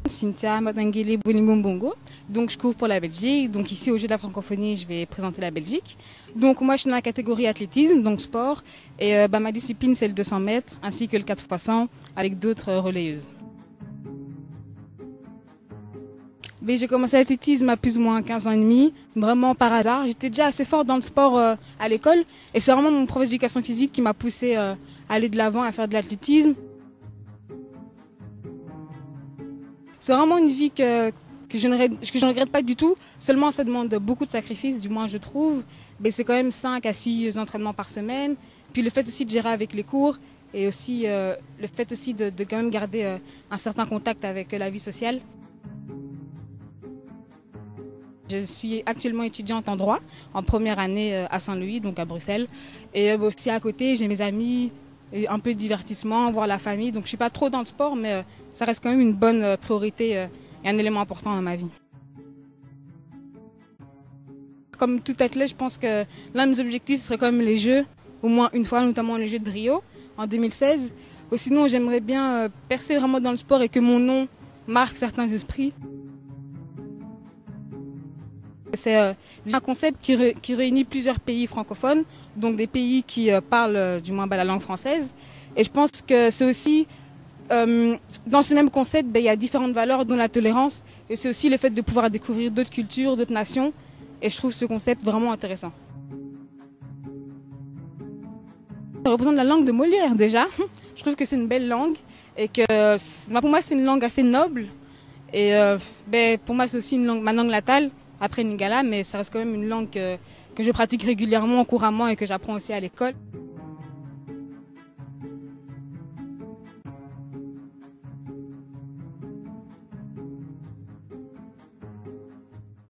Cynthia Matangele Bonimbombongo. Donc je cours pour la Belgique. Donc ici au Jeu de la francophonie, je vais présenter la Belgique. Donc moi je suis dans la catégorie athlétisme, donc sport. Et ma discipline c'est le 200 mètres ainsi que le 4x100 avec d'autres relayeuses. J'ai commencé l'athlétisme à plus ou moins 15 ans et demi, vraiment par hasard. J'étais déjà assez forte dans le sport à l'école et c'est vraiment mon prof d'éducation physique qui m'a poussé à aller de l'avant, à faire de l'athlétisme. C'est vraiment une vie que je ne regrette pas du tout, seulement ça demande beaucoup de sacrifices, du moins je trouve. Mais c'est quand même 5 à 6 entraînements par semaine. Puis le fait aussi de gérer avec les cours et aussi le fait aussi de quand même garder un certain contact avec la vie sociale. Je suis actuellement étudiante en droit, en première année à Saint-Louis, donc à Bruxelles. Et aussi à côté, j'ai mes amis, et un peu de divertissement, voir la famille. Donc je ne suis pas trop dans le sport, mais ça reste quand même une bonne priorité et un élément important dans ma vie. Comme tout athlète, je pense que l'un de mes objectifs serait quand même les Jeux, au moins une fois, notamment les Jeux de Rio en 2016. Ou sinon, j'aimerais bien percer vraiment dans le sport et que mon nom marque certains esprits. C'est un concept qui réunit plusieurs pays francophones, donc des pays qui parlent du moins la langue française. Et je pense que c'est aussi, dans ce même concept, il y a différentes valeurs, dont la tolérance. Et c'est aussi le fait de pouvoir découvrir d'autres cultures, d'autres nations. Et je trouve ce concept vraiment intéressant. Ça représente la langue de Molière déjà. Je trouve que c'est une belle langue et que pour moi c'est une langue assez noble. Et pour moi c'est aussi ma langue natale. Après Lingala, mais ça reste quand même une langue que je pratique régulièrement, couramment et que j'apprends aussi à l'école.